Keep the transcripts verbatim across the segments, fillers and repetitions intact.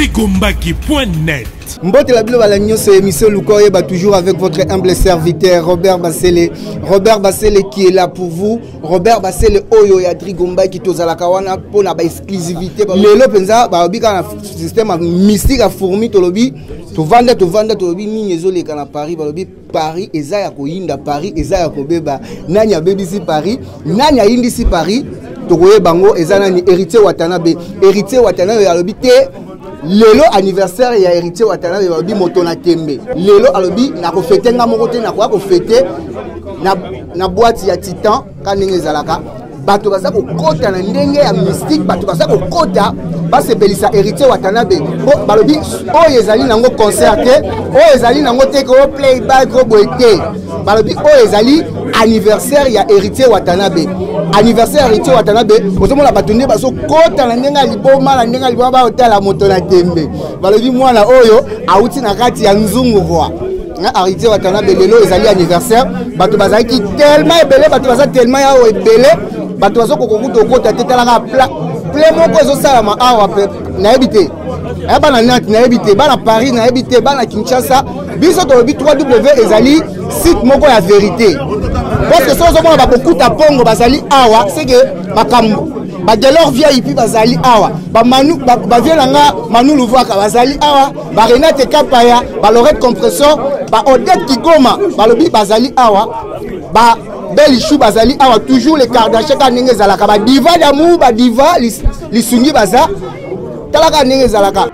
Drigombaki point net. Mbote la bilo balagnon c'est émission Lukoye ba toujours avec votre humble serviteur Robert Basele. Robert Basele qui est là pour vous. Robert Basele oyo ya Drigombaki tozala kawana pona ba exclusivité. Lelo penza ba bika na système mystique a fourmi tolobi. To vanda to vanda tolobi ni ezoleka na Paris balobi Paris eza ya koyinda Paris eza ya kobeba nani abebi si Paris nani ayindi si Paris tokoye bango eza nani héritier Watanabe héritier Watanabe alobi te. Lelo anniversaire ya héritier Watanabe balobi motona tembe lelo alobi na ko fêter nga moko te na ko fêter na na boîte ya Titan kanenge zalaka bato baza ko kota na ndenge ya mystique bato baza ko kota ba se belisa héritier Watanabe balobi oyo ezali nango concert te oyo ezali nango te ko playback ko boete balobi oyo ezali anniversaire ya héritier Watanabe anniversaire héritier Watanabe bozomona bato nde bazo kota na ndenge ya liboma na ndenge ya liboma ba hôtel moto na tembe balobi mwana oyo auti na kati ya nzungu roi héritier Watanabe lelo ezali anniversaire bato bazaki tellement ebele bato baza tellement ya ebele bato bazo kokuta kota te talaka pla ple moko ezosalama awa pe nayebi te eba na Nantes nayebi te ba na Paris nayebi te ba na Kinshasa biso tolobi trois W ezali site moko ya vérité parce que sozo mona ba kokuta pongo bazali awa c'est que makambo ba gelor V I P bazali awa ba manu ba vienanga manu luvaka bazali awa ba Renate Kapaya ba Lorette Compression ba Odette Kigoma ba lobi bazali awa ba Belle Chou bazali awa toujours les Kardashian kanenge zalaka ba diva d'amour ba diva lisungi baza talaka nenge zalaka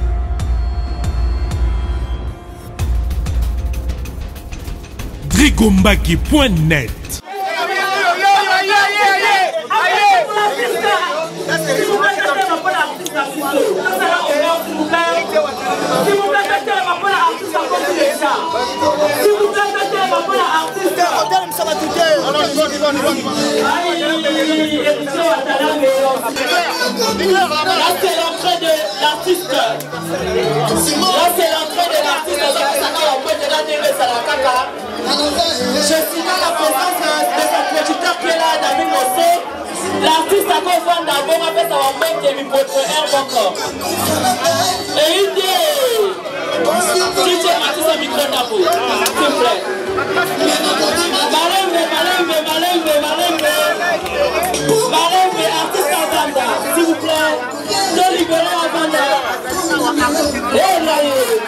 Drigombaki point net. Là c'est l'entrée de l'artiste. Là c'est l'entrée de l'artiste. Je signale la présence de son producteur qui est là, David Mosso. L'artiste a encore vendu d'abord avec sa maman qui est mi votre air encore. Et une idée. Si tu es artiste au micro d'abord, s'il vous plaît. Malembe, malembe, malembe, malembe. Malembe, artiste à Vanda, s'il vous plaît. De libérer à Vanda. Et là,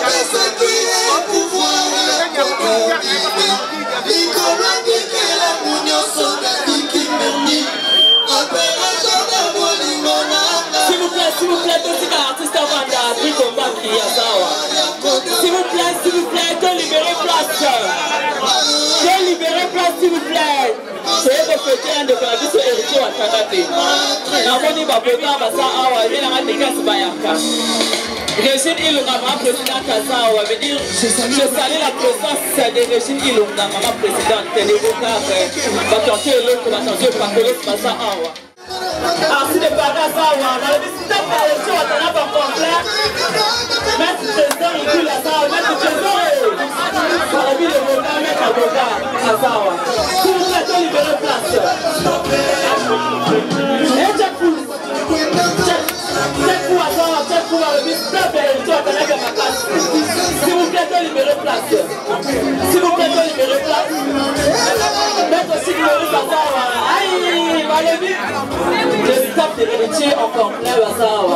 s'il vous plaît, s'il vous plaît, tout artiste à Vanda, Drigombaki Yazawa. S'il vous plaît, s'il vous plaît, de libérer place. De libérer place, s'il vous plaît. C'est de fêter un de la vie sur héritier Watanabe. Namoni Babota Basa Awa, il y a un dégât sur Bayaka. Régine Ilunga, ma présidente Kazawa, veut dire je salue la présence de Régine Ilunga, ma présidente, les vocales, Batanté, l'autre, Batanté, Pacolos, Basa Awa. Merci de Bada Zawa, on a visité par le show Watanabe en complet. Maître Trésor, il dit la Zawa, Maître Trésor, on a vu le vocal, Maître Aboga, Kazawa. S'il vous plaît, libérez place. Et check vous. Check vous à Zawa, check vous à le ministère de l'État Watanabe ma place. S'il vous plaît, libérez place. S'il vous plaît, libérez place. Maître aussi libérez Zawa. Aïe, va le vite. Le staff de l'héritier en complet à Zawa.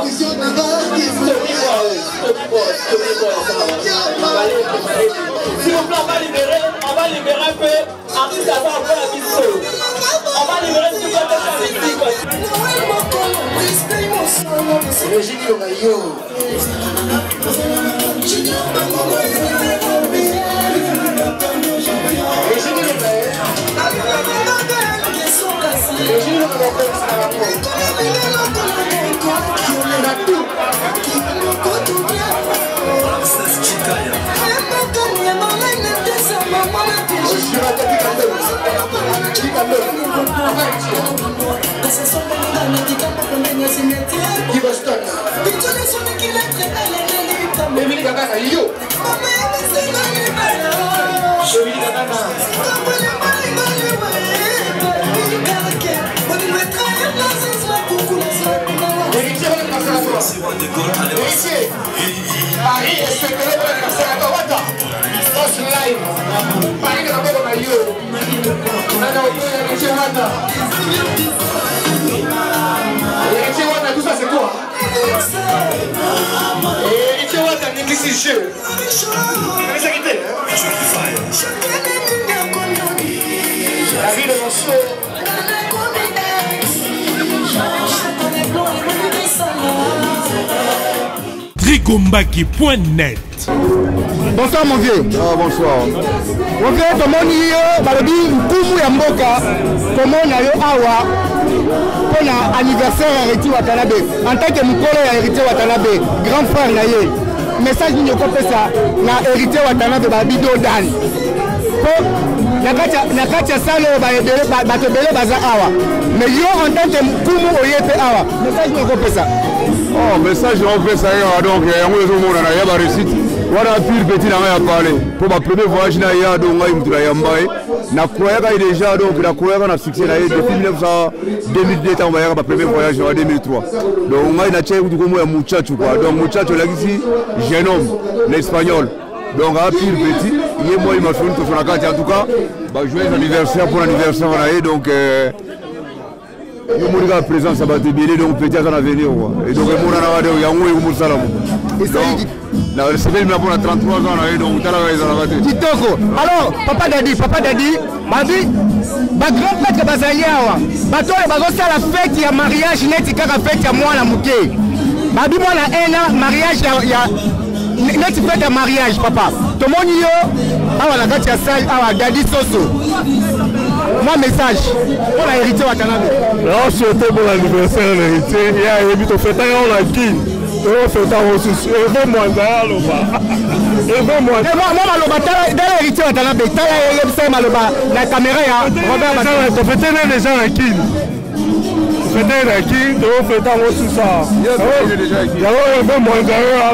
Si vous plaît, on va libérer, on va libérer un peu. Artiste à part un peu la mission. On va libérer tout le monde de la musique. Régine Ilunga. Ici, Paris est secret pour la Sarakawata. Force live. Paris est d'abord dans la lieu. On a dans Héritier Wata. Héritier Wata, tout ça c'est quoi? Héritier Wata, n'existe pas. C'est ça qui était. La vie de mon soeur. Drigombaki point net. Bonsoir mon vieux. Ah, bonsoir. Mon vieux, comment on yo, balobi nkumu ya mboka, comment on a yo awa pour l'anniversaire Héritier Watanabe. En tant que mukolo ya Héritier Watanabe, grand frère na ye. Message ni yoko pesa na Héritier Watanabe ba bido dan. Po nakati ya salo bato bele baza awa. Mais yo en tant que nkumu oyepe awa. Message ni yoko pesa. Oh, message on fait ça donc yango ezo mona na ya ba réussite. Wana pire petit na ya parler. Pour ma premier voyage na ya donc ngai mutula ya mbaye. Na croyaka déjà donc na croyaka na succès na ye depuis mille neuf cents deux mille deux temps ba premier voyage en deux mille trois. Donc ngai na tchai kutu comme ya muchacho quoi. Donc muchacho là ici jeune homme l'espagnol. Donc à pire petit, il moi il m'a fait une sur la carte en tout cas. Bah joyeux anniversaire pour l'anniversaire na ye donc euh yo moni ka présence ba te bilé donc petit à l'avenir et donc mon na radio yango e mo salamu et ça la recevez mais pour trente-trois ans là donc tala va ezala te kitoko. Alors papa dadi papa dadi babi ba grand maître bazaliawa bato e bagosa la fête ya mariage neti kaka fête ya mwana muke babi mwana ena mariage ya, ya neti fête ya mariage papa tomoni yo awa na kati ya salle awa dadi soso. Mon message pour l'héritier Watanabe. Non, surtout pour l'anniversaire de l'héritier. Il y a un peu de temps, on a qui on fait un ressource. Et vingt mois d'ailleurs, et vingt mois. Et moi, moi, dans l'héritier Watanabe, il y a la caméra, Robert Bassele. On fait un les gens à qui on fait un à qui on fait un ressource. Il y a un vingt mois d'ailleurs,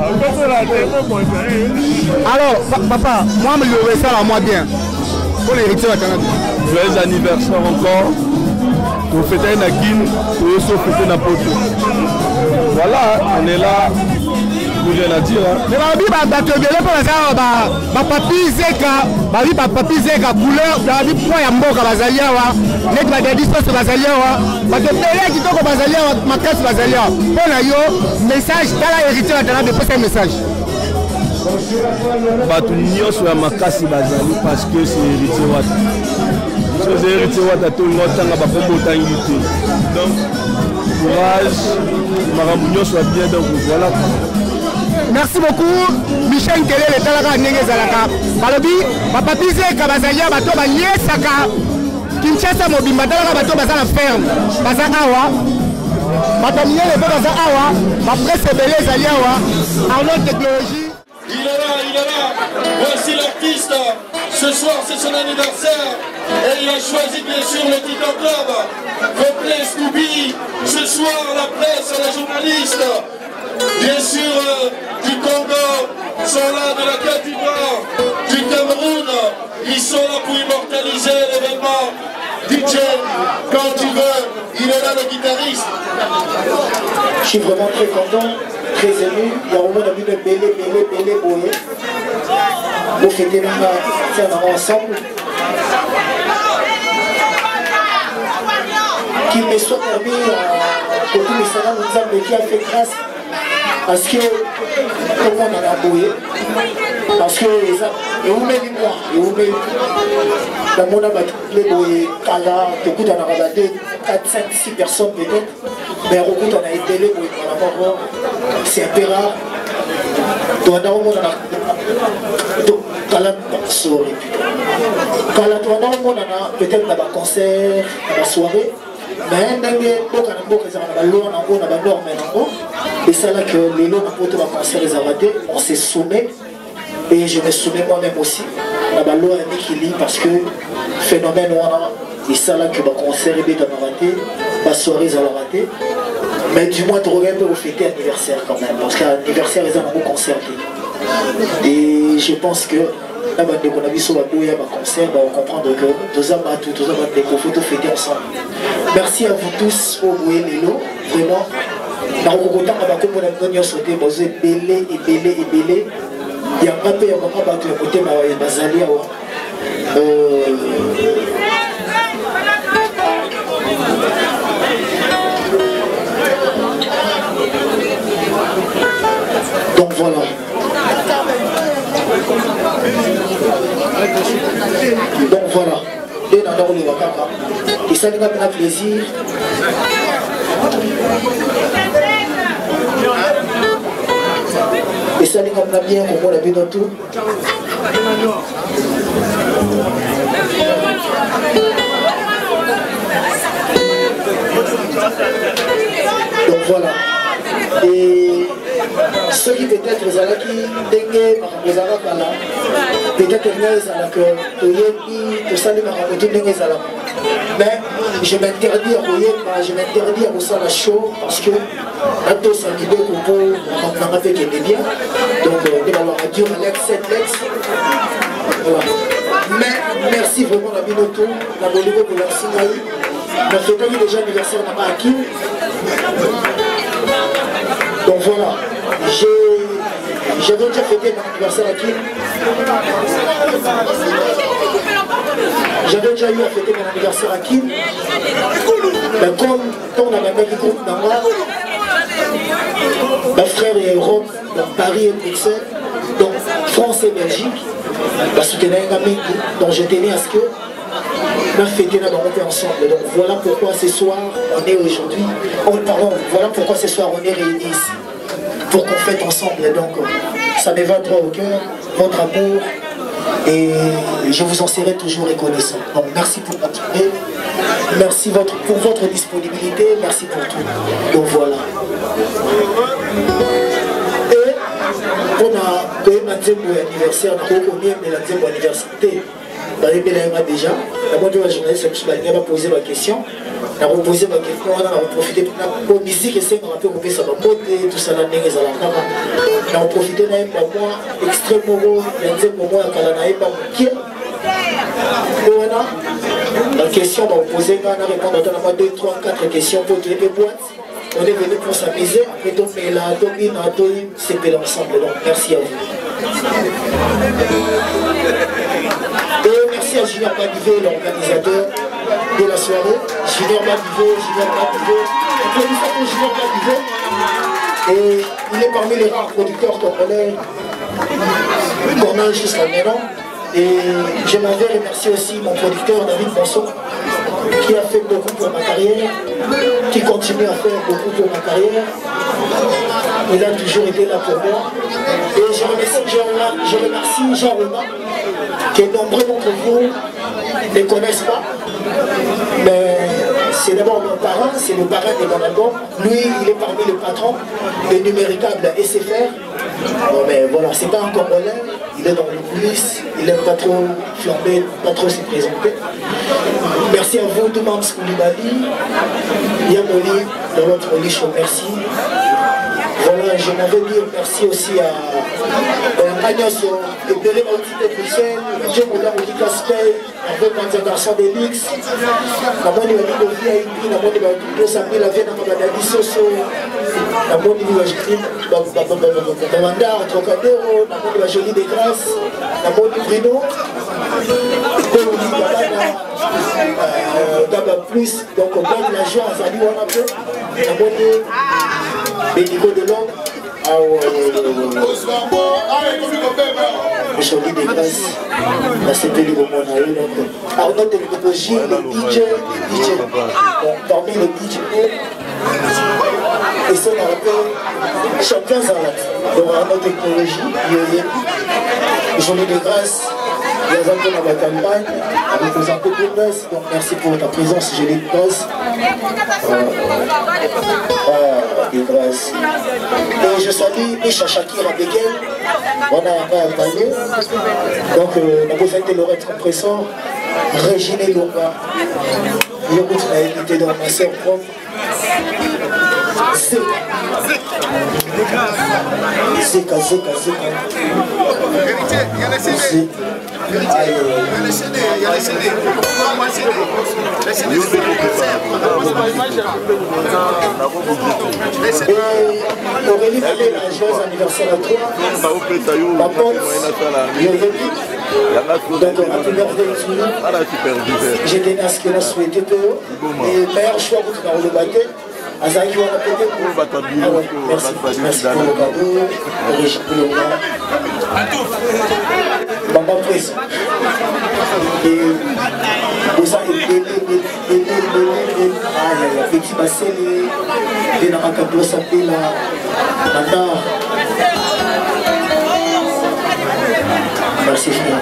alors, papa, moi, je le fais ça à moi bien. Pour l'héritier Watanabe. Joyeux anniversaire encore. Pour fêter la Guine, pour fêter la Poto. Voilà, on est là. Vous voulez la dire. Mais ma vie, ma vie, pour ça, ma papi zeka, ma vie, ma papi zeka couleur, ma vie point ya mboka bazalia wa, net ma dadis poste bazalia wa, ma te pele qui toko bazalia wa, ma casse bazalia. Pour la yo, message, dans la héritier Watanabe, poste un message. Bato nyonso ya makasi bazali parce que c'est héritier Wata. C'est héritier Wata tout le monde tanga ba kombo tangi te. Donc courage, makambo nyonso bien donc voilà. Merci beaucoup Michel Kelele talaka ndenge zalaka. Balobi papa Bizeka bazalia bato ba yesaka. Kinshasa mobimba talaka bato bazala ferme. Bazaka awa. Bato miele baza awa, ba presse belé zalia awa. Arnaud technologie. Il est là, il est là. Voici l'artiste. Ce soir, c'est son anniversaire. Et il a choisi, bien sûr, le Titan Club. Replay Scooby. Ce soir, la presse, les journalistes. Bien sûr, euh, du Congo sont là, de la Côte d'Ivoire, du Cameroun. Ils sont là pour immortaliser l'événement. D J, quand tu veux, il est là, le guitariste. Je suis vraiment très content. Très ému, il y a au moins envie de bélé, bélé, bélé, boyer. Pour fêter l'anniversaire ensemble. Qu'il me soit permis, que tous les salons nous avons qui a fait grâce à ce que tout le monde en a boyé. Parce que les gens, et vous mettez moi, et vous mettez dans mon abat, les boyés, Kala, tout le monde en a rabattu quatre, cinq, six personnes peut-être. Mais au bout, on a été les boyés, c'est un peu rare. Donc, on a Kala, sorry. Kala, on a peut-être dans un concert, dans la soirée. Mais et c'est là que les lots n'ont pas concert les arrêtés, on s'est sommé et je me soumets moi-même aussi. On a l'eau un équilibre parce que phénomène on a et c'est là que le concert est raté, la soirée ils ont raté. Mais du moins tu regardes pour fêter anniversaire quand même parce qu'à l'anniversaire ils ont un beau concert. Et je pense que là, on a vu sur la bouille, un concert, on va comprendre que deux ans, deux ans, il faut fêter ensemble. Merci à vous tous au Boué Lélo, vraiment. na kokotanga bakombo na bino nyonso te bozo ebele ebele ebele yanga mpe ya mama bato ya motema bazali awa donc voilà. Donc voilà, et dans le Wakaka, et ça nous a fait plaisir. Et ça nous a bien comme on a vu dans tout. Donc voilà. Et ceux qui peut-être les ala qui dengue makambo kala peut-être les ala que toyebi to sali makambo to dengue ala mais je m'interdis à koyeba je m'interdis à ça la show parce que ato sangibe ko po makambo avec les bien donc de la radio Alex Lex voilà mais merci vraiment la binoto la bolivo pour la sinai mais c'est pas déjà anniversaire na Maki. Donc voilà, j'avais déjà fêté mon anniversaire à Kim. J'avais déjà eu à fêter mon anniversaire à Kim. Mais comme on a même du groupe dans moi, ma frère est Europe, donc Paris et Bruxelles, donc France et Belgique, parce que un ami dont je tenais à ce que on a fêté la monter ensemble. Donc voilà pourquoi ce soir on est aujourd'hui. Oh, pardon, voilà pourquoi ce soir on est réunis ici. Pour qu'on fête ensemble. Donc ça me va droit au cœur, votre amour. Et je vous en serai toujours reconnaissant. Donc merci pour votre aide. Merci votre, pour votre disponibilité. Merci pour tout. Donc voilà. Et on a quand même un anniversaire. On a combien de l'anniversaire déjà, d'abord la journaliste qui m'a posé ma question, elle m'a posé ma question, on a profité de la musique et c'est qu'on a fait couper sa mode et tout ça, on a profité d'un moment extrêmement beau, il y a un moment où elle a qui voilà, la question m'a posé, on a répondu à deux, trois, quatre questions pour toutes les boîtes. On est venu pour s'amuser, après on fait la domine, on a c'est ensemble, donc merci à vous. Et merci à Junior Madivé, l'organisateur de la soirée. Junior Madivé, Junior Madivé, applaudissons pour Junior Madivé. Et il est parmi les rares producteurs congolais qu'on a jusqu'à maintenant. Et je m'avais remercié aussi mon producteur David Bonson, qui a fait beaucoup pour ma carrière, qui continue à faire beaucoup pour ma carrière. Il a toujours été là pour moi. Et je remercie Jean-Romain, je remercie Jean-Romain, que nombreux d'entre vous ne connaissent pas. Mais c'est d'abord mon parrain, c'est le parrain de mon album. Lui, il est parmi les patrons de Numéricable S F R. Bon, mais voilà, c'est pas un Congolais, il est dans les coulisses, il n'aime pas trop flamber, pas trop se présenter. Merci à vous, Toumams Koulibaly, Yamoli, dans notre show, merci. Voilà, je m'avais dit merci aussi à Agnès de Bélé Mautité Bruxelles, Dieu Moula Mouli Caspey, avec un garçon de luxe. La bonne de V I P, la bonne de Sambi, la vienne de Madadi Soso, la bonne de Bamanda, Trocadéro, la bonne de la Jolie des Grâces, la bonne de Bruno, Gaba Plus, donc on donne la joie à Zali Wanape, la bonne de Bénico de Londres, le Jolie des Grâces, la C P L au Monaï, alors notre technologie, le D J, le D J, parmi les D J, et c'est un rappel champion Zalat, donc notre technologie, le Jolie des Grâces. Il y a un peu dans la campagne, avec les impôts de presse, donc merci pour ta présence, je les pose. Ah, des grâces. Et je salue Isha Shakira Begel, on a un panier. Donc, on a besoin de l'oreille compresseur, Régine Longa. Le route a été dans ma sœur propre. Zeka. Zeka, Zeka, Zeka. Il y a les C D, il y a les C D. Et Aurélie Malé, la joyeuse anniversaire à toi. Ma pote, donc happy birthday. J'ai donné à ce qu'elle a souhaité. Et meilleur choix pour faire le bâton. Azaki wana peut-être pour battre du ah ouais, merci, merci pour le cadeau, Régis pour le gars. Bamba Presse. Et ça, petit bassin, et dans ma cadeau s'appelle Nanda. Merci frère.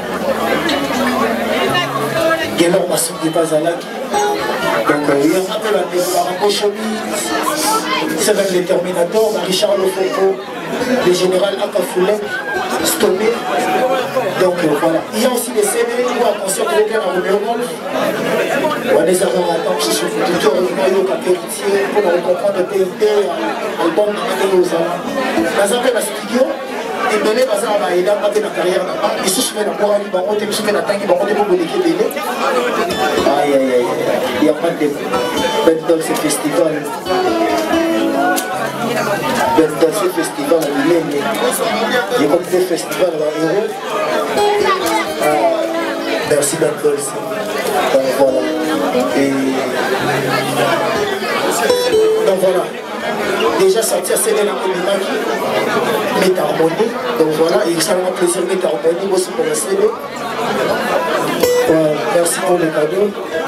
Guélor m'a soufflé pas à l'acte. Donc il y a un peu la déclaration, c'est avec les Terminators, Richard Lefoucault, le général Akafoulek, Stomé. Donc euh, voilà. Il y a aussi des C D où un concert de l'éclair à Romeo Golf. On a des erreurs à temps, je suis tout au maillot, capéritier, pour comprendre le P M P, album de aux Zala. Dans un peu la studio, et Belé Bazar a aidé à passer la carrière là-bas. Et si je fais la morale, il va monter, je fais la tangue, il va monter pour me l'équipe Belé. Aïe aïe aïe, il n'y a pas de bête dans ce festival. Bête dans ce festival, il est il y a comme des festivals à Héros. Merci Bête Dolce. Donc voilà. Et donc voilà. Déjà sorti à Sénène en Communaki, Métarmonie. Donc voilà, et ça m'a plaisir Métarmonie aussi pour la C D. Ouais, merci pour le cadeau.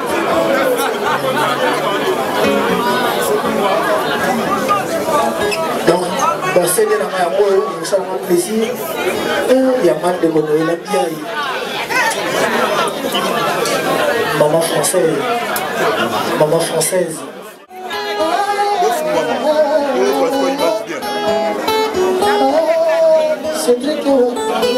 Donc, la C D dans ma moelle, ça m'a plaisir. Il y a mal de mon Noël à bien. Maman française. Maman française. C'est très beau.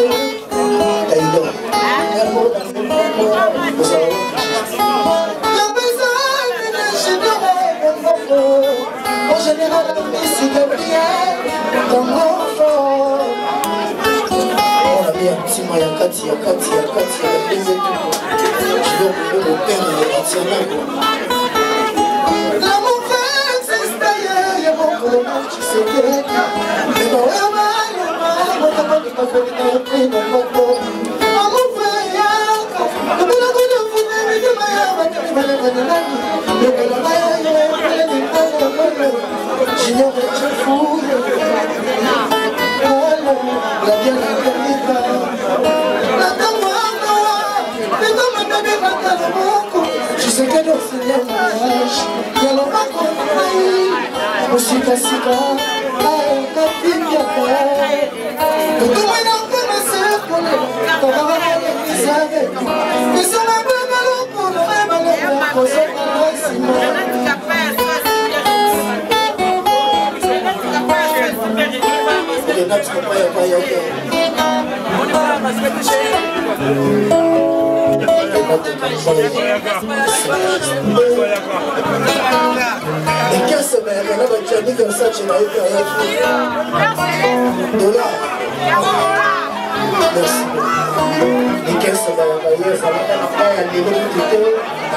En général, c'est Gabriel, dans mon enfant. On a mis un petit moyen, Cathy, Cathy, Cathy, Cathy, je vais retrouver mon père entièrement. Là, mon frère, c'est staillé, il y a mon colonel, tu sais que. Mais bon, ouais, ouais, ouais, ouais, ouais, ouais, je sais que dans ce mariage, il y a l'homme à comprendre. Je suis passé là, à la fille à faire. Tout le monde a commencé à connaître. On va voir les avec nous. Mais ça m'a pas mal pour le rêve, alors on va se et qu'est-ce que c'est là tu as dit comme ça tu n'as eu rien dollar merci et qu'est-ce que ça va ça va pas à niveau du tout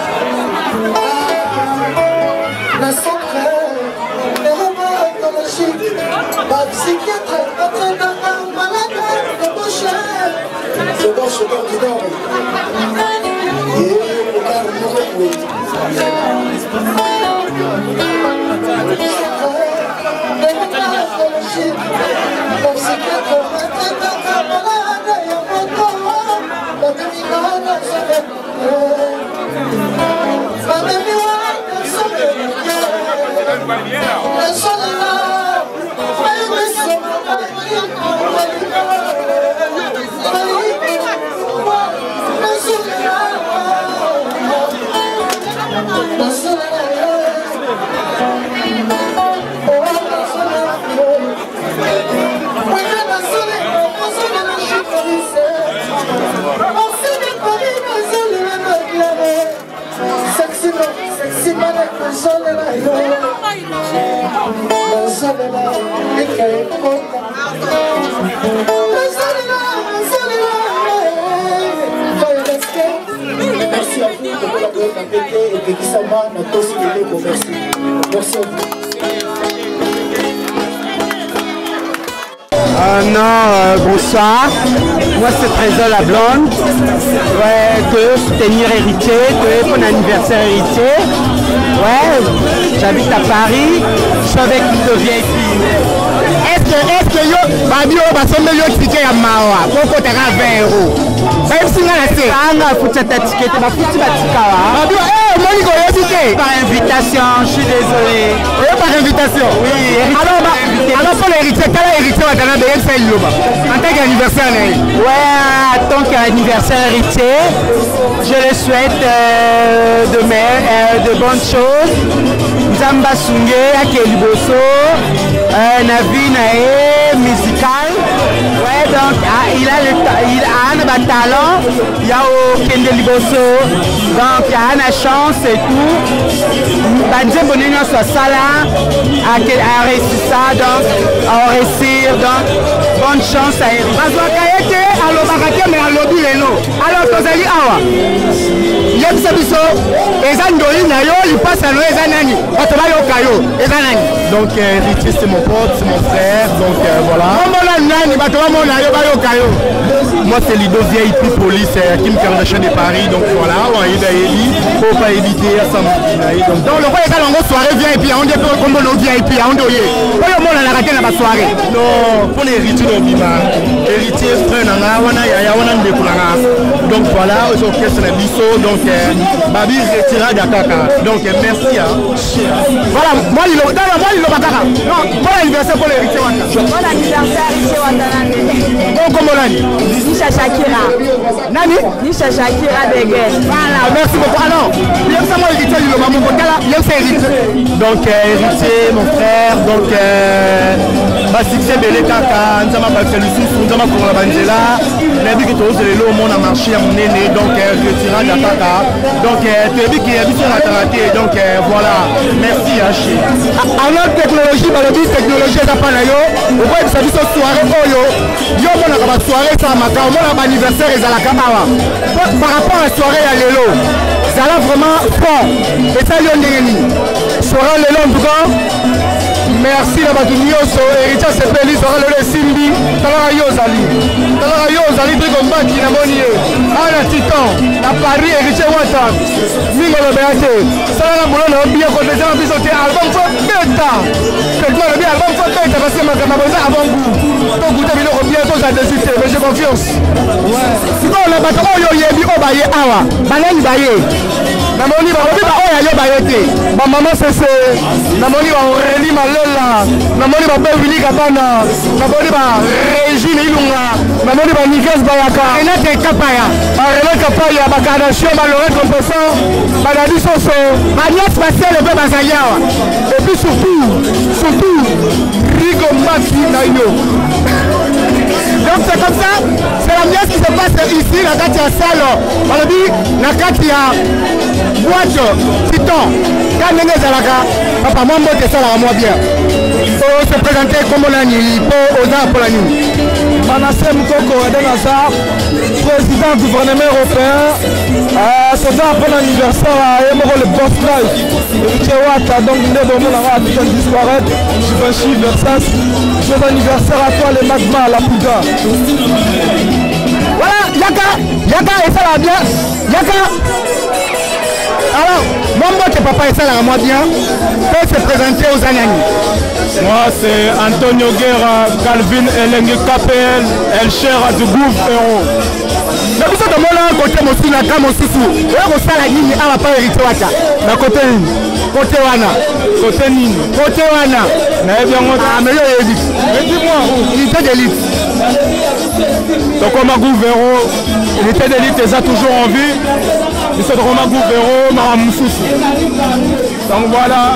la secret les remords dans le chic ma psychiatre ma traite d'un malade de bouche c'est bon je suis dans du nord et le gars le mourir oui merci à vous de collaborer avec Ekisama, Natosi Leleko, merci. Merci à vous. Euh, non, euh, bonsoir. Moi c'est Trésor la Blonde. Ouais, de soutenir héritier, de mon anniversaire héritier. Ouais, j'habite à Paris. Je suis avec Ludo V I P. Est-ce que, est-ce que yo, Babi yo, basombe yo ticket ya mawa, koko tera vingt euros. Même si on a la tête. Ah non, faut que tu aies ticket, ma foutu ma tikawa. Babi yo, eh, Monique, on a ticket. Par invitation, je suis désolé. Oui, par invitation. Oui, alors, bah, alors pour l'héritier, quel est l'héritier à Tana de N C L en tant qu'anniversaire? Ouais, en tant qu'anniversaire héritier, je le souhaite euh, de, euh, de bonnes choses. Nzamba Sungé, Akeliboso, euh, Navi Nae, musical. Ouais, donc ah, il a le il a un talent, il y a au Kende Liboso, donc il y a une chance et tout. Banze Bonino soit ça là, à réussir ça, donc à réussir, donc bonne chance à elle. Bazwa Kayete, alors Barake, mais à lobby les noms. Alors Tozali Awa, Yem Sabiso, Ezan Doli Nayo, il passe à l'eau, Ezanani, Otobayo Kayo, Ezanani. Donc Richie c'est mon pote, c'est mon frère, donc euh, voilà. Moi c'est Lido V I P Police, Kim Kardashian de Paris, donc voilà, on a eu d'Aéli, faut pas éviter à ça. Donc le roi est dans une soirée V I P, on dit comme on V I P, on dit oui. Pourquoi on a raté la soirée? Non, pour les héritiers de Bima, héritiers frère Nanga, on a ya on a des couleurs. Donc voilà, aux orchestres de Bisso, donc Babi retira d'Akaka. Donc merci hein. Voilà, moi il a moi il a Bakaka. Non, bon anniversaire pour les héritiers. Bon anniversaire héritier Watanane. Bon comment là? Nisha Shakira. Nani? Nisha Shakira Begues. Voilà, merci beaucoup. Alors, il y a ça moi héritier il a mon côté là, il y a héritier. Donc héritier mon frère, donc Basixé Belé Kaka, Nzama Bakselusu, Nzama Koura Banjela, Nabi qui tous les lots, mon a marché à mon aîné, donc retira d'Akaka. Donc tu as vu qu'il y a vu sur la karaté, donc voilà, merci Hachi. En notre technologie, la technologie est à Panayo, au moins ça dit soirée Oyo, yo mon a soirée ça m'a quand mon a anniversaire et à la Kamawa. Par rapport à la soirée à l'élo, ça l'a vraiment fort. Et ça yon dengeni. Soirée l'élo en tout cas. Merci à Batunioso, héritier Sepeli, sera le Simbi, Talara Yozali. Talara Yozali, Brigomba qui n'a monié. Ana Titan, à Paris, héritier Wata. Mingo le Béaté. Salah Moulon, bien qu'on les a sauté album for bêta. Quelqu'un le bien album for bêta parce que ma camarade avant vous. Donc vous avez le bientôt à décider, mais j'ai confiance. Ouais. Si on a battu, oh yo yebi, oh baye awa. Banani baye. Namoni ba obi ba oya yo bayete. Ba maman sese. Namoni ba oreli malela. Namoni ba Bevili Kabana. Namoni ba Régine Ilunga. Namoni ba Nikes Bayaka. Renate Kapaya. Ba Renate Kapaya ba Kardashian ba Laurent Composant. Ba Dadi Soso. Ba Nias Marcel le ba Zayawa. Et puis surtout, surtout Rigo Maki Nayo. Donc c'est comme ça, c'est la mienne qui se passe ici, la Katia Salo. On a dit, la Katia boîte, Titan, quand on est à la gare, papa, moi, moi, c'est ça, là, moi, bien. Il faut se présenter comme on a dit, pour aux arts pour la nuit. Manassé Mkoko, Eden Hazard, président du gouvernement européen, c'est ça après l'anniversaire à Emoro le Boss Life. Richewata, donc il est bon, on a dit qu'il disparaît. Givenchy, Versace, joyeux anniversaire à toi, les Magma, la Pouga. Voilà, Yaka, Yaka, et ça va bien. Yaka. Alors, mon mot papa et ça là, moi bien, peut se présenter aux Anani. Moi c'est Antonio Guerra, Calvin Elengue K P L, El Cher du groupe Euro. Mais vous êtes de mon côté, mon soutien, mon soutien. Et on sait la ligne, on va pas hériter Waka. La côté côté Wana. Côté Nini. Côté Wana. Mais bien, on a meilleur élite. Mais dis-moi, unité d'élite. Donc on m'a gouvéré, unité d'élite, ils ont toujours en vue. Ils sont vraiment gouvérés, Maramoussous. Donc voilà.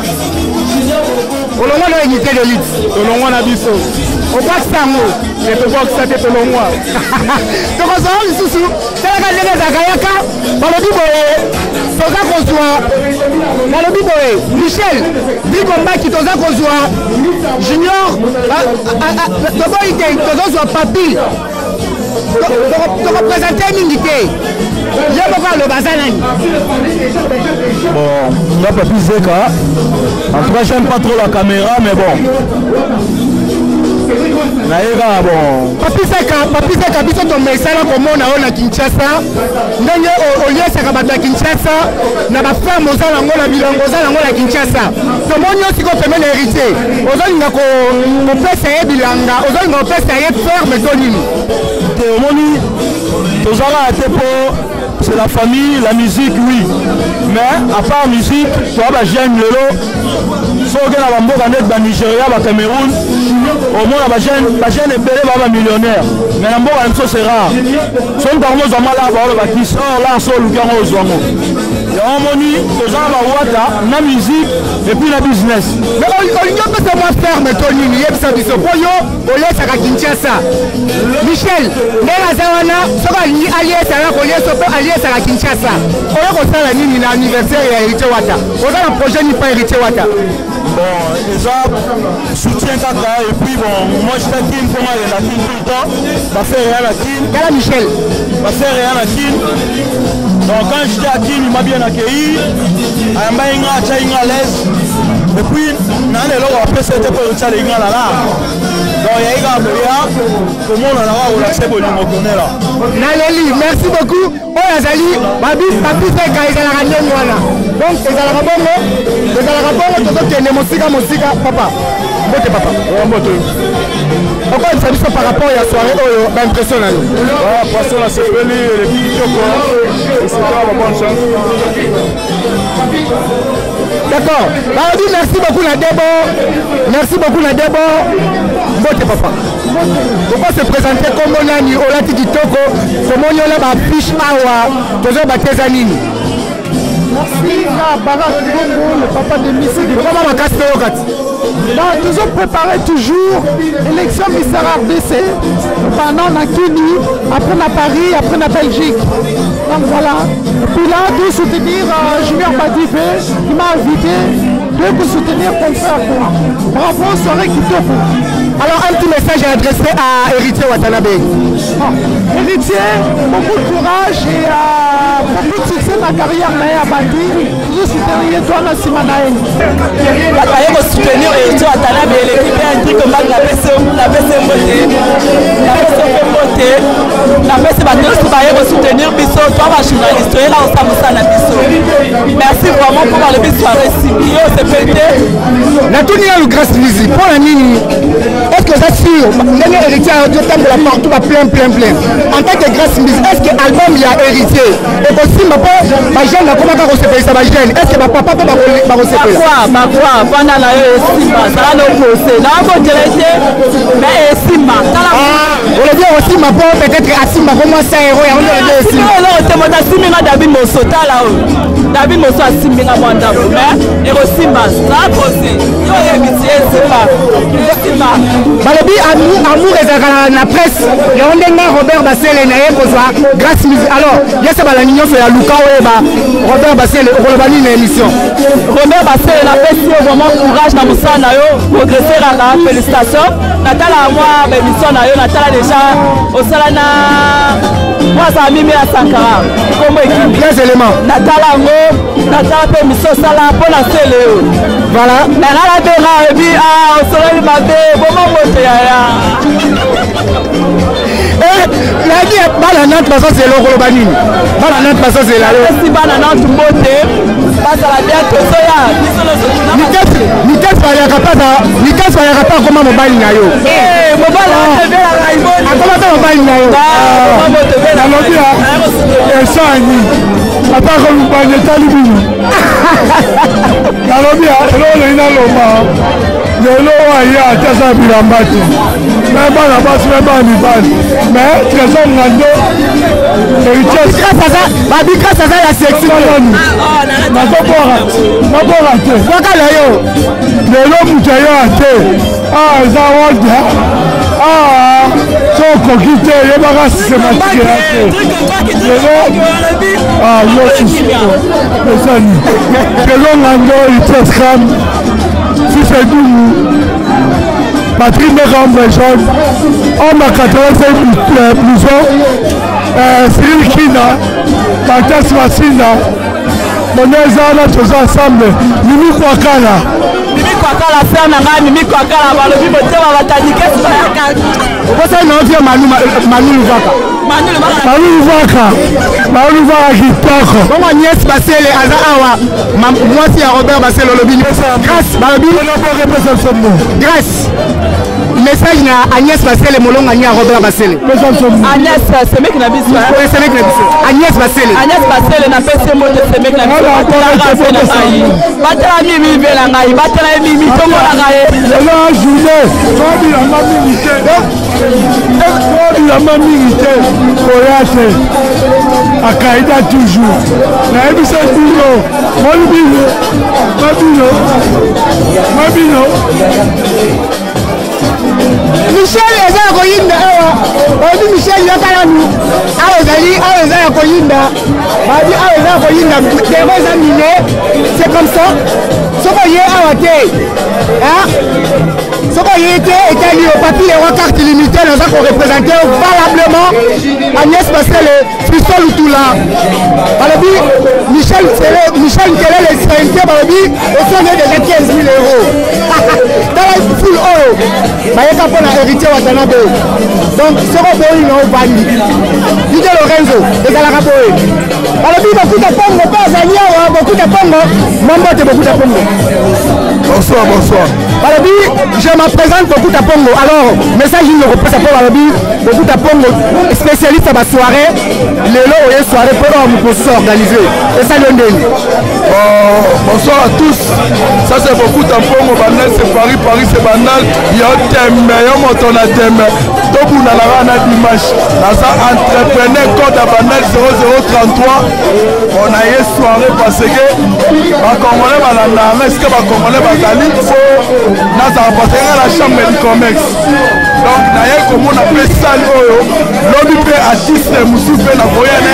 Au long de l'unité d'élite. Au long de l'Abisso. Au bas de Sango. Et au bas de Sango, au long de donc on s'en va, Soussou. C'est la galerie de Zagayaka. Dans le Biboé. Toza Kozua. Dans le Biboé. Michel. Bigomba qui Toza Kozua. Junior. Toza Kozua Papi. tokoprésente mingi te ye moko aloba aza nani? Bon, nga Papi Zeka. En tout cas, j'aime pas trop la caméra, mais bon. Naïra, bon. Papi Zeka, Papi Zeka, biso ton message comme on a na Kinshasa. Ndenge oyesaka bato ya Kinshasa na ba frère mozala ngo na bilongo ozala ngo na Kinshasa. To monyo siko pemele héritier. Ozolinga ko ko pesa ye bilanga, ozolinga ko pesa ye ferme to nini. Te omoni tozala ate po c'est la famille, la musique, oui. Mais à part musique, tu vois, j'aime le lot. Sauf que la Bamboka net, le Nigeria, le Cameroun, au moins la jeune est belle, la millionnaire. Mais la Bamboka, c'est rare. Son tarmo zama là, la kiss, or là, sur le gars, aux hommes. Et on m'a dit, aux gens, la wata, la musique, et puis la business. Mais on y a pas de moi ferme, Tony, il y a ça du sopoyo, on laisse à Kinshasa. Michel, Nera Zawana, sera allié, ça va, on laisse allié. À la Kinshasa. On a reçu la ligne l'anniversaire et héritier Wata. On a un projet ni pas héritier Wata. Bon, déjà, soutien Kaka et puis bon, moi je t'aquine pour moi il y a la Kin tout le temps. Va faire rien à Kin. Quel Michel? Va faire rien à Kin. Donc quand j'étais à Kin, il m'a bien accueilli. Il m'a dit qu'il était à l'aise. Et puis, après c'était pour le challenge là. Donc il y a eu un peu tout le monde a relaxé pour nous connaître là. Naleli, merci beaucoup. Oh Azali, Babi, Papi Zeka ezalaka ndenge wana. Donc ezalaka bongo, ezalaka bongo tozokende mosika mosika papa. Mbote papa. Mbote. Pourquoi il s'agit par rapport à la soirée oyo ba impression na yo? Voilà, passons la sepeli et les petits chocos. Et c'est une bonne chance. D'accord. Babi, merci beaucoup la Debo. Merci beaucoup la Debo. Mbote papa. Pourquoi se présenter comme Nani Olati Kitoko, comment on a ma fiche awa, toujours bateza nini? Merci à Barak Bongo, le papa de Missy. Comment ma casse Théokat? Donc, toujours préparé toujours élection Mister R D C pendant la Kini, après la Paris, après la Belgique. Donc voilà. Et puis là, de soutenir euh, Junior Badibé, qui m'a invité de vous soutenir comme ça. Bravo, soirée Kitoko. Alors un petit message à adresser à Héritier Watanabe. Ah, Héritier, beaucoup de courage et euh, beaucoup de succès dans la carrière à Bandi. Vous soutenir toi dans Simanaï. Vous soutenir Héritier Watanabe et l'équipe a dit que la P C M la P C M la P C M la P C M va soutenir Bisso, toi ma journaliste, et là on s'amuse à Bisso. Merci vraiment pour le Bisso à réciter, c'est pété. La tournée à le grâce musique, pour la mini. Est-ce que ça sûr, l'année héritier a de la partout va plein plein plein. En tant que grâce musique, est-ce que l'album il y a héritier? Et aussi ma papa, ma jeune, comment on recevait ça ma jeune? Est-ce que ma papa peut pas recevoir? Quoi, ma quoi, pendant la Sima, ça va nous poser. Là on va mais Sima, on le dit aussi ma papa peut-être à Sima, comment ça héros et on le dit aussi. Non, non, on te Sima David Mosota là-haut. David Mosso a Sima à Mwanda, mais et aussi ma, ça a posé. Yo héritier, c'est pas. Sima. Balobi amour amour ezaka na presse ya ondenga Robert Basele na ye kozwa grâce musique. Alors yesa bala ninyo so ya Luka Weba Robert Basele okoloba nini na émission? Robert Basele na pesi vraiment courage na musana yo progresser la félicitations natala moi ba émission na yo natala déjà osala na moi ça mimi à Sankara comme équipe quels éléments natala ngo natala pe émission sala pour la télé voilà na la dera et puis ah osala ma bon moto ya ya eh la dit bala Nantes parce que c'est le gros banini bala Nantes parce que c'est la si bala Nantes moté passe à la bientôt so ya ni tête ni tête pas ya kapata ni tête pas ya kapata comment mobile na yo eh mobile na tv la raimoni comment ça mobile na yo ah moto be na lobia et ça ni papa comme pas de talibou na lobia lo ina lo ma yelo wa ya tesa bilambati mais bana basi mais bani bani mais trésor ngando héritier grâce à ça babi grâce à ça la section na kokora na kokora te wakala yo lelo mutayo ate ah za wada ah so kokite yebaka systématique ate lelo ah yo sisi pesani lelo ngando itescam si c'est tout Patrick Mekambre jaune, homme à quatre-vingt-cinq plus ans, Cyril Kina, Matas Massina, Monezana, tous ensemble, Mimi Kwakala. Mimi Kwakala, frère Nanga, Mimi Kwakala, Balobi, Botema, Batani, qu'est-ce que c'est? Vous savez, Manu Luvaka. Manu Luvaka. Manu Luvaka qui toque. Bon, Agnès Bassel, Azawa, moi c'est Robert Bassel, Lobby. Grâce, Balobi. Grâce. Message na Agnès Bassel, Molong Agna Robert Bassel. Agnès, c'est mec na biso. Oui, c'est mec na biso. Agnès Bassel. Agnès Bassel na pese mo de c'est mec na biso. Batala mimi vela ngai, batala mimi tongo la ngai. La journée, quand il a ma milité. Quand il a ma milité. Koyate. Akaïda toujours. Na ebisa bilo. Molbilo. Mabilo. Mabilo. Michel eza koyinda awa badi Michel yakalanu awa zali awa eza koyinda badi awa eza koyinda demo eza mine c'est comme ça soko ye awa te hein soko ye te etali au papier wa carte limitée naza ko représenter valablement Agnès Bassel Fiston Lutula balobi Michel Télé Michel Télé les cinquante balobi au son déjà quinze mille euros dans la full euro bayeka pona héritier Watanabe donc soko boyi no bandi Didi Lorenzo ezalaka boye balobi beaucoup de pongo pas azali awa beaucoup de pongo mambo te beaucoup de pongo. Bonsoir, bonsoir. Balobi je me présente beaucoup de pongo alors message il ne représente pas balobi beaucoup de pongo spécialiste à ma soirée lelo oye soirée pour nous s'organiser et ça le ndeni. Bonsoir à tous. Ça c'est beaucoup de pongo banal c'est Paris Paris c'est banal il y a un thème il y a mon ton thème donc on a la rana dimanche dans un entrepreneur code à banal zéro zéro trente-trois on a eu soirée parce que les Congolais balanda est-ce que les Congolais bazali faut dans la chambre du commerce donc d'ailleurs comme on appelle ça l'objet peut artiste musupe na voyane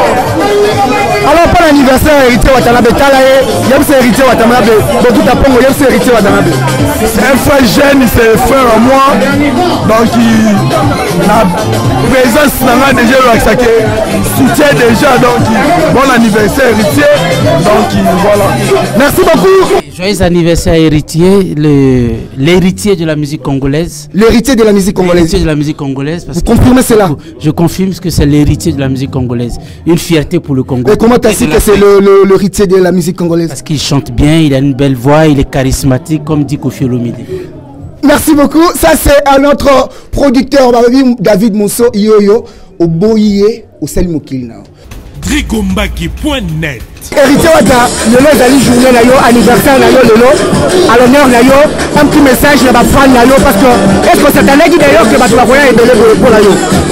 alors pour l'anniversaire héritier Watanabe talaye yem c'est héritier Watanabe beaucoup de pongo yem c'est héritier Watanabe c'est un frère jeune c'est un frère à moi donc la présence n'a déjà le soutient déjà donc bon anniversaire héritier donc voilà merci beaucoup. Joyeux anniversaire héritier, l'héritier de la musique congolaise. L'héritier de la musique congolaise. L'héritier de la musique congolaise. Parce Vous confirmez cela? Je confirme que c'est l'héritier de la musique congolaise. Une fierté pour le Congo. Et comment tu as su que c'est l'héritier de la musique congolaise? Parce qu'il chante bien, il a une belle voix, il est charismatique, comme dit Kofi Olomide. Merci beaucoup. Ça, c'est à notre producteur David Monso Yoyo, au Boye, au Selmokil. Drigombaki point net. Héritier Wata, lelo ezali journée na yo anniversaire na yo lelo à l'honneur na yo un petit message na ba fan na yo parce que est-ce que cette année d'ailleurs que bato bakoya ebele pour na yo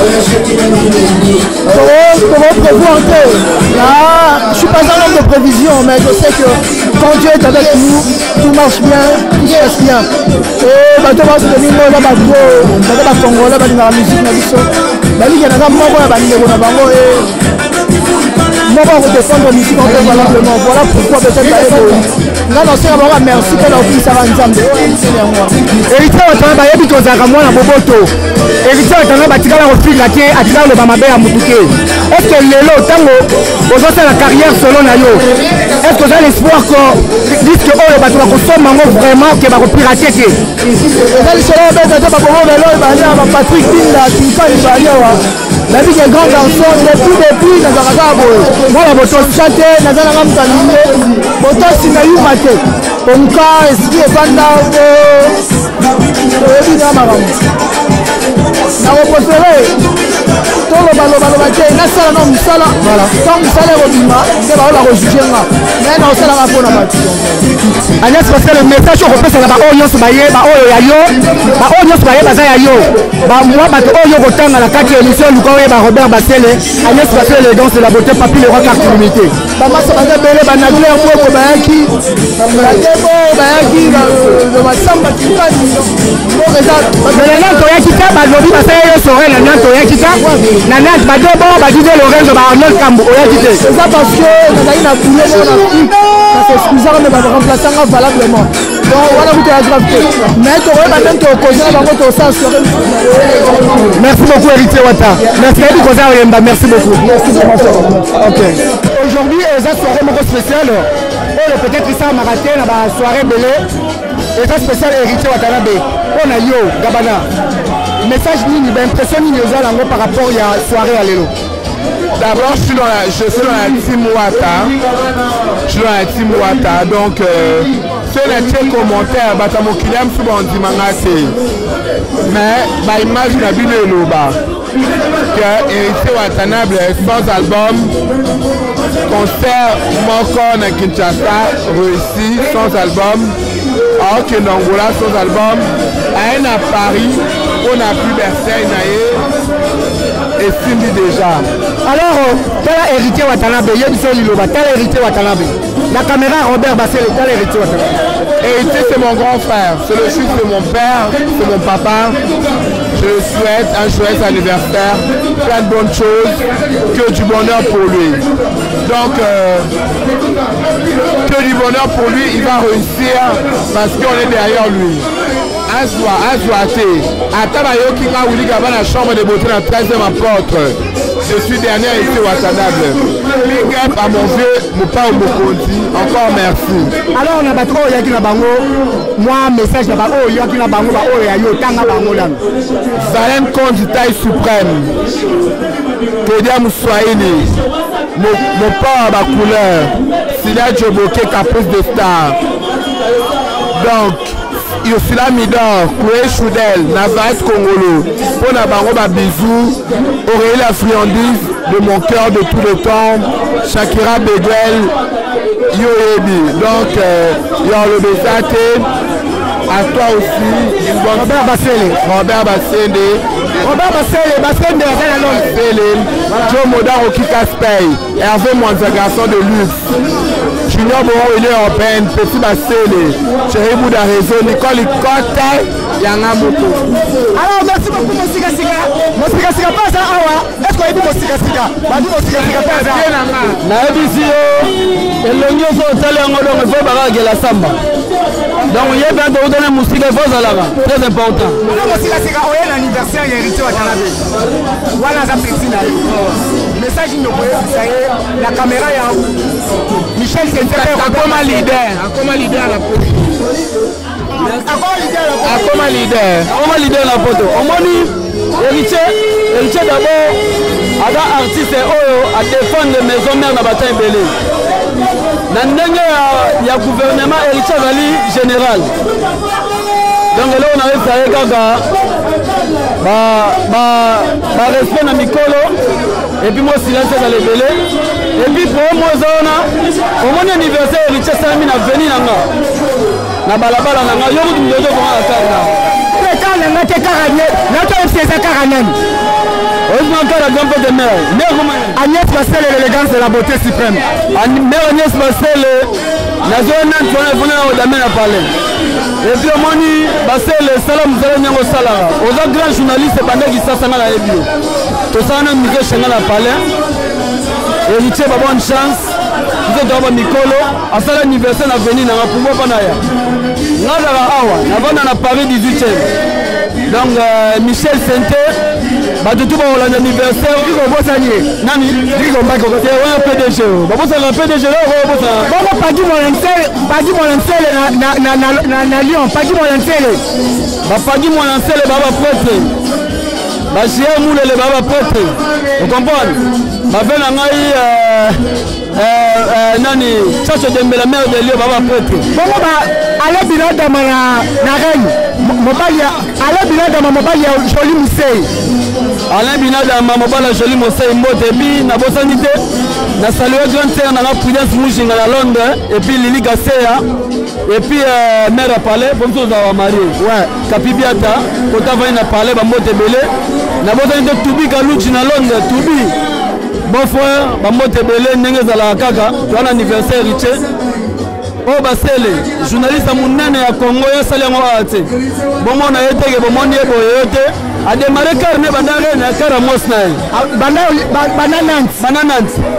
pour prévoir que là je suis pas un homme de prévision mais je sais que quand Dieu est avec nous tout marche bien tout se passe bien et bato ba se tenir là bato bato ba Congolais ba na musique na biso bali yana na moko ya bandeko na bango et moi on va défendre la musique encore valablement voilà pourquoi peut-être là non c'est d'abord merci pour la vie ça va ensemble héritier Watanabe bayebi tozaka mwana boboto héritier Watanabe batikala kofika te atikala loba mabe ya mutuke est-ce que lelo tango ozosala carrière solo na yo est-ce que j'ai l'espoir que disque oyo bato bakosomba ngo vraiment ke bakopirate te eza lisolo obeta te bakongo lelo ebania ba Patrick Binda tinkani baliawa nabi ke grand garçon depuis depuis nazaka kaka boye mwana botosa te naza nanga mokalinge botosi na yuma te ponka esiki ebanda oyebi na makambo nakopofere tolobaloba te nasala na mosala ntango mosala ekobima nde baola kojuge nga me naosalaka mpona bato Agnès Bassel le message okopesaka baoyo nyonso baye baoyo ya yo baoyo nyonso baye baza ya yo bamwa bato oyo kotanga na kati ya émission luka oyeba Robert Bassel Agnès Bassel l'élégance de la beauté papi le roi carte limitée bamasa baza ebele banagler moko bayaki batebo bayaki basamba tikani na nanto oyaki te balobi basala yo sore na nanto oyaki te na nanto badebo badide Lorenzo ba Arnold Kambo oyaki te eza parce que nazali na boulot moko na afrique na s'excusaka me baremplaçanga valablement donc voilà vous avez grave mais tu aurais pas de causer dans votre sens. Merci beaucoup Héritier Wata. Merci beaucoup. Merci beaucoup. Ok. Aujourd'hui, les soirée beaucoup spéciale. Oh, peut-être ça m'a raté la soirée belé. Et ça spécial Héritier Watanabe. On a yo Gabana. Message ni ben impression ni aux alentours par rapport à la soirée à l'élo. D'abord, je suis dans la, je suis dans la team Wata. Je suis dans la team Wata. Donc, euh, ceux qui ont commentaire, Batamo Kiliam souvent dit Mangate. Mais, ma image n'a pas de l'oba. Que Héritier Watanabe, sans album, concert Moko na Kinshasa, réussi, sans album. Alors que Nangola, sans album, à un à Paris, on n'a plus Versailles, et fini déjà. Alors, tel héritier Watanabe, il y a du seul Liloba, tel héritier Watanabe. La caméra Robert Bassel, tel héritier Watanabe. Héritier, c'est mon grand frère, c'est le fils de mon père, c'est mon papa. Je le souhaite un joyeux anniversaire, plein de bonnes choses, que du bonheur pour lui. Donc, euh, que du bonheur pour lui, il va réussir parce qu'on est derrière lui. Azwa, Azwate, Atabayo qui m'a voulu dans la chambre de beauté dans la treizième apôtre. Je suis dernier ici au Watanabe. Big up à mon vieux, mon père Mokondi. Encore merci. Alors on a battu au Yaki Nabango. Moi, message là-bas, oh Yaki Nabango, oh Yayo, Tanga Bango là. Zalem compte du taille suprême. Kedia Moussoaini. Mon père à ma couleur. Sila Djoboke, caprice de star. Donc, Yosila Midor, Koué Choudel, Nazaret Congolo, pour la baroba bisous, Aurélie la friandise de mon cœur de tout le temps, Shakira Beguel, Yoebi. Donc, euh, Yor le Besate, à toi aussi, une bonne Robert Bassele. Robert Bassele. Robert Bassele, Bassele, Bassele, Joe Moda Rocky Caspey, Hervé Mwanza, garçon de luxe. Junior Boron, il est européenne, Petit Bassele, Chéri Bouda Réseau, Nicole Ikote, Yanga Moko. Alors, merci beaucoup, mon Sika Sika. Mon Sika Sika, pas ça, est-ce qu'on a dit mon Sika Sika? Vas-y, mon Sika Sika, pas ça. Naebisi yo, elongi oso otali yango donc il faut bakagela samba. Donc il y a bien de donner musique il faut zalaka, très important. Alors, mon Sika Sika, on est l'anniversaire, il y a héritier Watanabe. Voilà, ça petit là. Message, il nous peut la caméra, il y a Michel Senteke, comme un leader, comme un leader à la photo. Comme un leader, comme un leader à la photo. On m'a dit, héritier, héritier d'abord, ada artiste oyo à défendre les maisons mères na bataille belé. Na ndenge ya gouvernement héritier vali général. Donc là on avait fait gaga ba ba ba respect na mikolo et puis moi silence dans les belé et puis pour moi zona au mon anniversaire héritier sami na veni nanga na balabala nanga yo mutu ndozo ko akana le kana ngate karanye na to fesa karanye. Heureusement qu'elle a un peu de mère. Agnès Bassel est l'élégance de la beauté suprême. Mère Agnès Bassel, la zone est en train de parler. Et puis, on dit, Bassel, salam, vous allez au salara. Aux grands journalistes, c'est pendant qu'ils s'assemblent à la bio. Tout ça, on a mis le Chanel à parler. Héritier, bonne chance. Vous êtes dans le Mikolo. À cet anniversaire, on a venu dans le pouvoir. On a à Paris dix-huitième. Donc, euh, Michel Senté. Bah tout le monde l'anniversaire qui va bosser nani qui va pas côté ouais P D G bah bosser le P D G là on va bosser bon pas du mon lancel pas du mon lancel na na na na Lyon pas du mon lancel bah pas du mon lancel baba prêtre bah j'ai moulé le baba prêtre vous comprenez bah ben on a eu euh nani Chacho Dembe la mère de Lyon baba prêtre bon bah allez bien dans na na reine mobali allez bien dans mobali joli musée Alain Binadama mobala joli mosai mbote bi na bosanité na saluer grand sœur na Prudence Mujinga na Londres et puis Lili Gasseya et puis euh, mère Palais pour tous avoir marié ouais Kapibiata quand va na Palais ba mbote belé na bosanité Tubi Kaluchi na Londres Tubi bon frère ba mbote belé ndenge zala kaka tu as anniversaire riche Oh Bassele, journaliste à Mounane à Congo, il y a salé en Haïti. Bon, on a été, bon, on y est, bon, a démarré car ne bandare na car à Mosnaï. Bananant, bananant.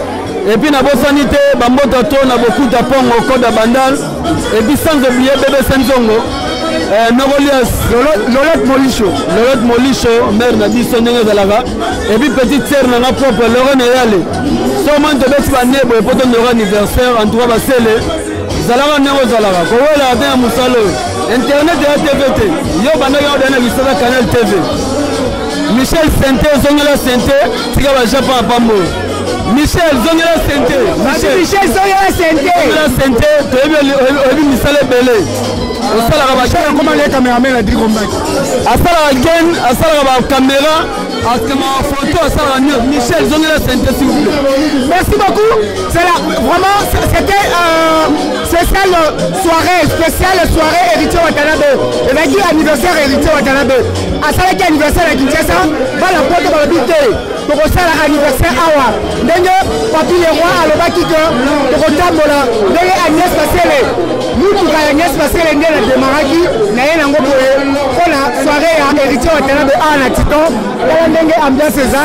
Et puis na bosani te bambota to na bokuta pongo koda bandal et puis sans oublier bébé Senzongo euh, Nogolias Lolot Molicho Lolot Molicho mère na biso ndenge zalaka et puis petite sœur na nga propre Laurent Eyale seulement de besi banebo et poto ndora anniversaire en tout cas basele zalaka ndenge zalaka kowela ate ya musalo internet ya T V T yo bandaki yo dana bisala Canal T V Michel Sente zongela Sente tika ba Japon apambo Michel zongela Sente Michel Michel zongela Sente zongela Sente toyebi oyebi misala ebele osalaka ba comment les caméramans a dit comme asalaka gen asalaka ba caméra akama photo asalaka Michel zongela Sente s'il vous plaît. Merci beaucoup. C'est là vraiment c'était euh, spéciale soirée spéciale soirée héritier Watanabe et va dire anniversaire héritier Watanabe asalaki anniversaire à Kinshasa bala poto ba bité tokosala anniversaire awa ndenge papi le roi alobaki que tokotambola ndenge Agnès Basele mutuka ya Agnès Basele nde na demaraki na ye nango boye mpona soirée ya héritier Watanabe awa na Titon tala ndenge ambiance eza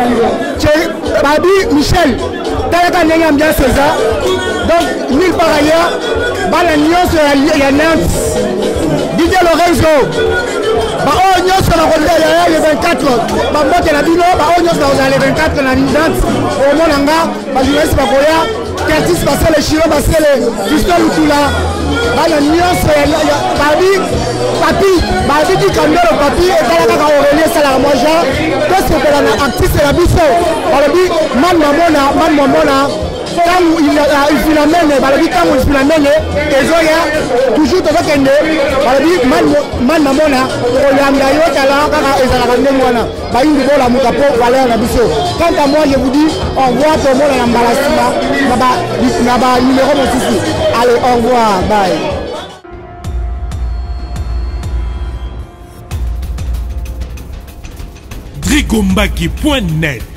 babi Michel talaka ndenge ambiance eza donc nulle part ailleurs bana nyonso ya Nantes D J Lorenzo bao nyonso na kolela le vingt-quatre bambote na bino bao nyonso na le vingt-quatre na Nantes omona nga bajournaliste bakoya Curtis Basele Chiro Basele Justin Lutula bana nyonso ya babi papi babi di kandolo papi etala kaka Aurélie esalaka moi Jean tosepela na artiste na biso balobi man mamona man mamona tangu ifinamene balobi tangu ifinamene ezoya toujours tozokende balobi man mamona kolanda yo tala kaka ezalaka ndenge wana bayindi bolamuka mpo valeur na biso. Quant à moi je vous dis au revoir tomona na mbala nsima na banumero mosusu. Allez au revoir, bye. Drigombaki point net